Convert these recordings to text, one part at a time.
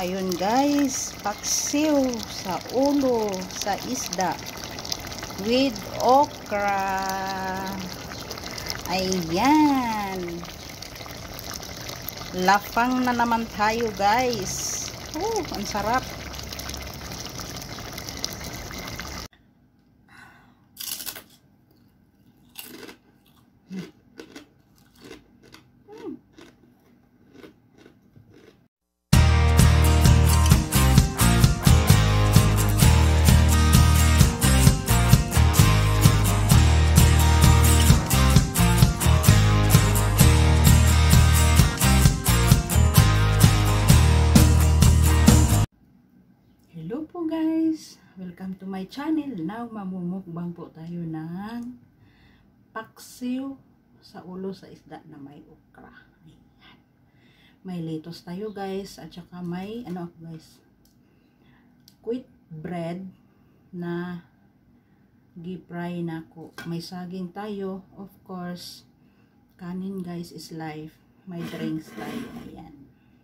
Ayun guys, paksiw sa ulo sa isda with okra. Ayan. Lafang na naman tayo guys. Ang sarap. Hello po guys, welcome to my channel. Now mamumukbang po tayo ng paksiw sa ulo sa isda na may okra. Ayan. May lettuce tayo guys, at saka may guys, wheat bread na gi-fry na ko. May saging tayo, of course. Kanin guys is life. May drinks tayo. Ayan.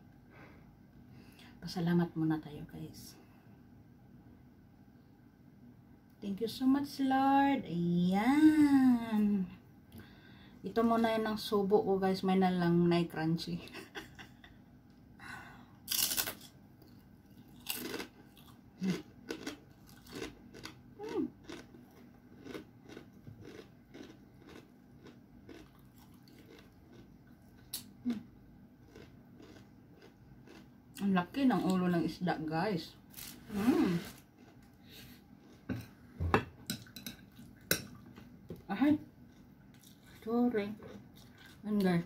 Pasalamat muna tayo guys. Thank you so much, Lord. Ayan. Ito muna yun ang subo ko, guys. May nalang na crunchy. Ang laki ng ulo ng isda, guys. Ay, sorry. Ayan guys.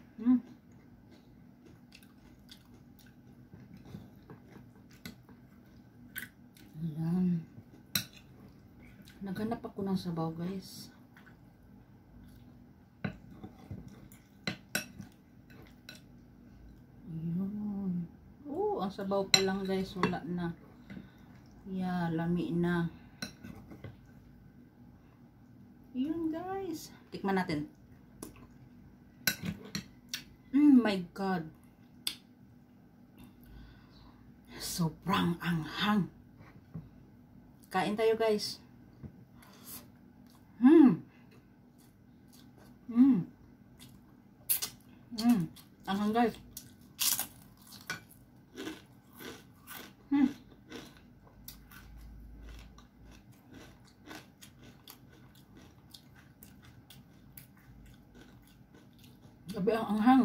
Ayan. Naghanap ako ng sabaw guys. Ayan. Ang sabaw pa lang guys. Wala na. Yeah, lami na. Yun guys. Tikman natin. My God. Sobrang anghang. Kain tayo guys. Anghang guys. Grabe ang anghang.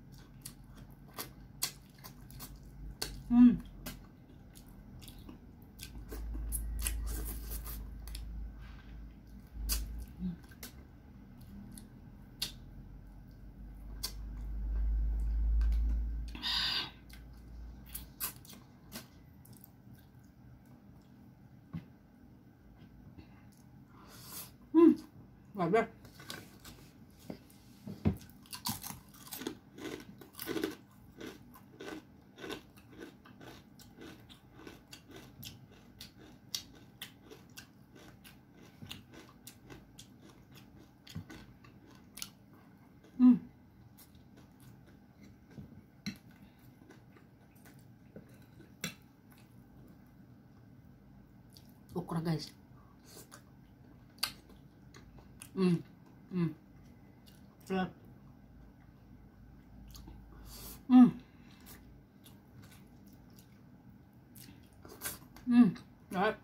Grabe. Okra guys. Sarap. Sarap.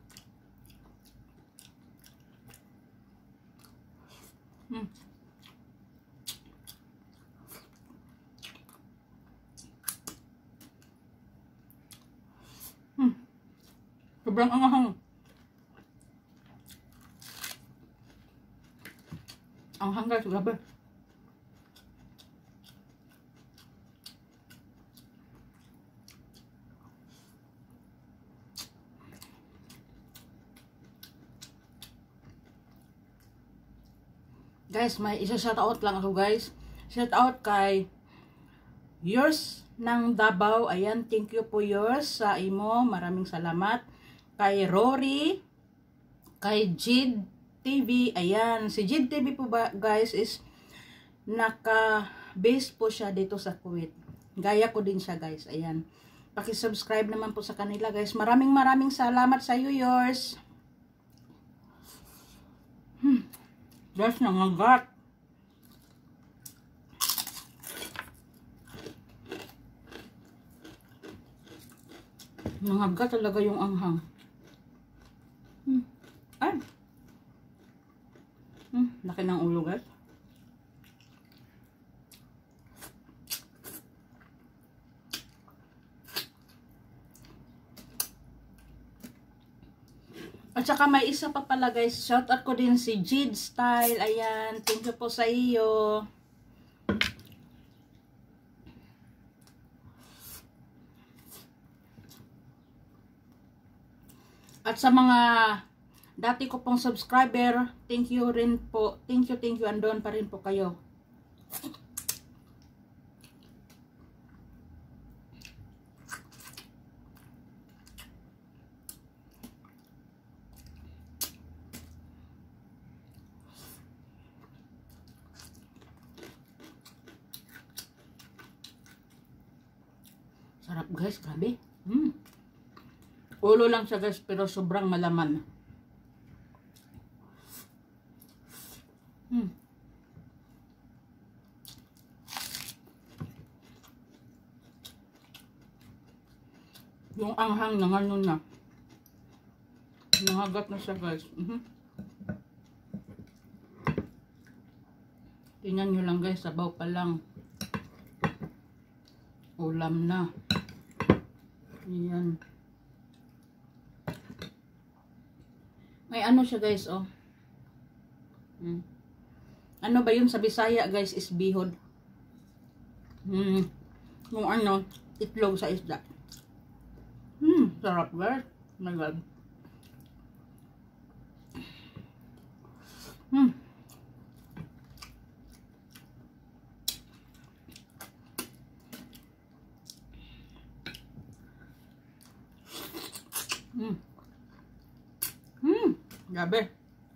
Sobrang anghang. Anghang guys, grabe. Guys, may isa-shoutout lang ako guys. Shoutout kay yours ng Davao. Ayan, thank you po yours sa imo. Maraming salamat. Kay Rory, kay Jid TV. Ayan, si Jid TV po ba guys is naka-base po siya dito sa Kuwait. Gaya ko din siya guys. Ayan. Paki-subscribe naman po sa kanila guys. Maraming salamat sa iyo, yours. Guys, nangagat. Nangagat talaga yung anghang. Ay. Laki ng ulo guys. At saka may isa pa pala guys, shoutout ko din si Jid Style. Ayan, thank you po sa iyo. At sa mga dati ko pong subscriber, thank you rin po. Thank you, andon pa rin po kayo. Sarap guys, grabe. Ulo lang siya guys, pero sobrang malaman. Yung anghang na ano na. Nangagat na siya guys. Tingnan nyo lang guys, sabaw pa lang. Ulam na. Ayan. May ano siya guys, oh. Ano ba yun sa Bisaya guys, is bihod. Yung ano, itlog sa isda. Sarap guys. Oh my God. Grabe.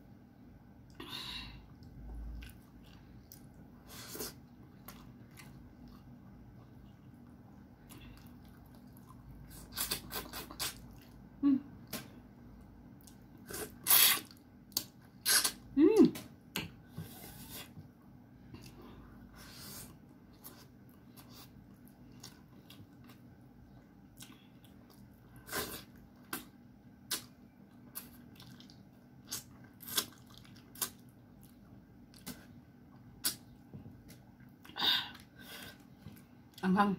Anghang.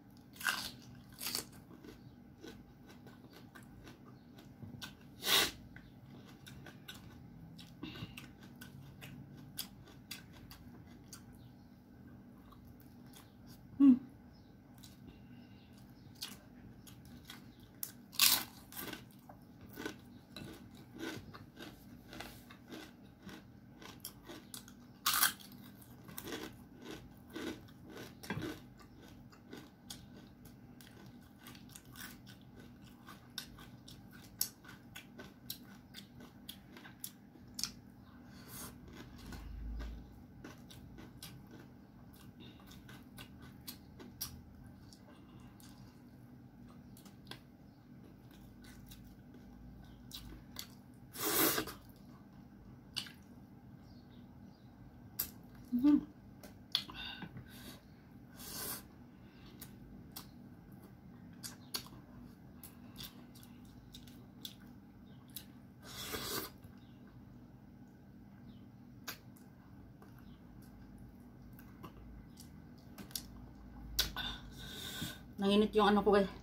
Nanginit yung ano ko guys.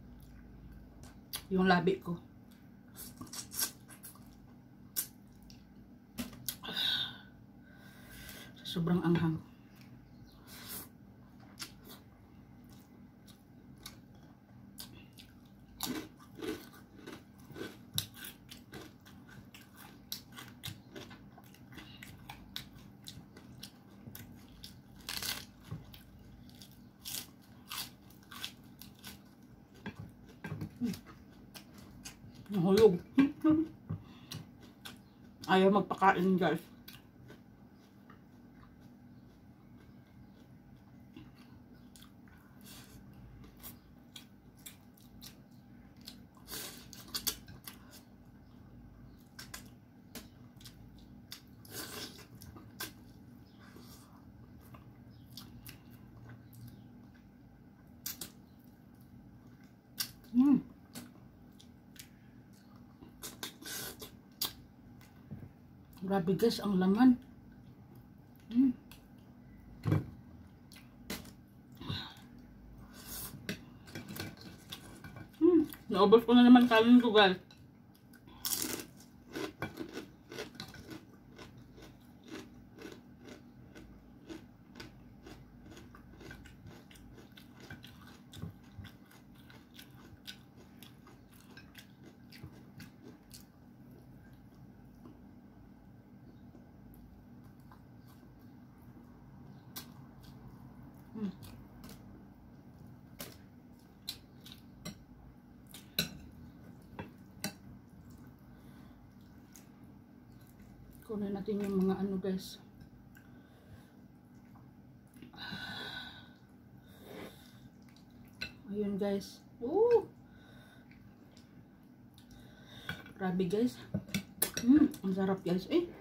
Yung labi ko. Sobrang anghang. Nahulog. Ayaw magpakain guys. Mm. Grabe guys, ang laman. Mm. Naubos ko na naman kanin ko guys. Kunin natin yung mga ano guys. Ayun guys. Grabe guys. Ang sarap guys.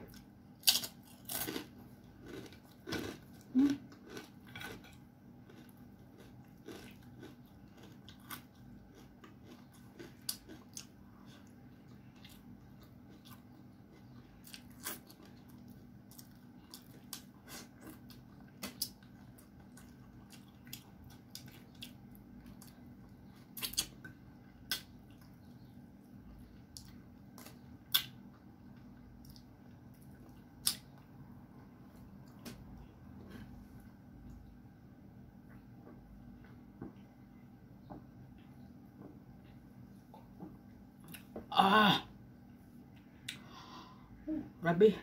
Grabe.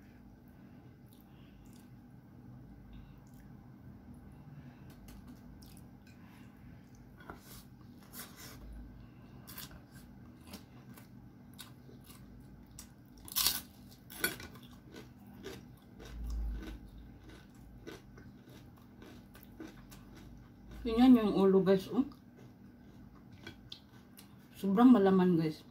Yan yung ulo guys. Sobrang malaman guys.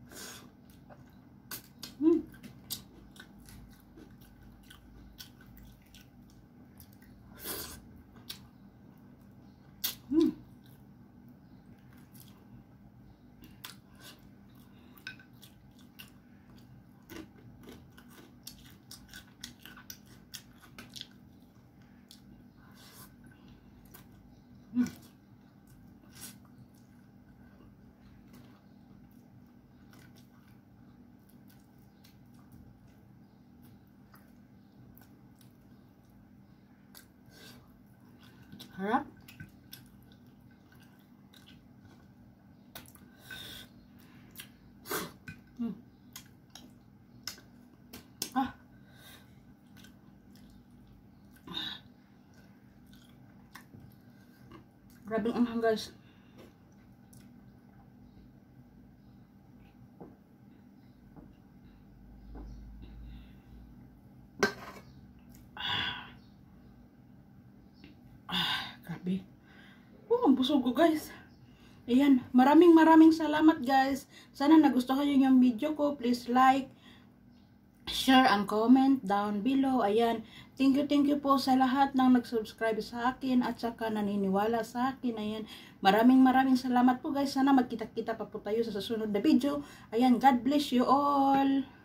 Harap. Grabe ang anghang guys. Grabe. Ang busog ko guys. Ayan, maraming salamat guys. Sana nagustuhan nyo yung video ko. Please like, share, and comment down below. Ayan, thank you po sa lahat ng nag-subscribe sa akin at saka naniniwala sa akin. Ayan, maraming salamat po guys. Sana magkita-kita pa po tayo sa susunod na video. Ayan, God bless you all.